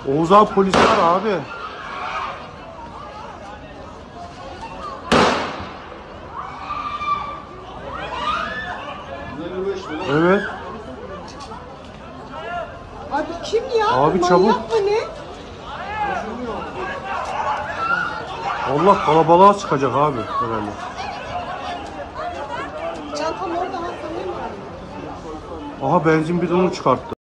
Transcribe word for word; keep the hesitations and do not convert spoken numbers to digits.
Oğuz abi polis var abi. Evet. Abi kim ya? Abi Manyak çabuk. mı ne? Allah kalabalığa çıkacak abi herhalde. Çantam orada, ha sanırım. Aha benzin bidonu çıkarttı.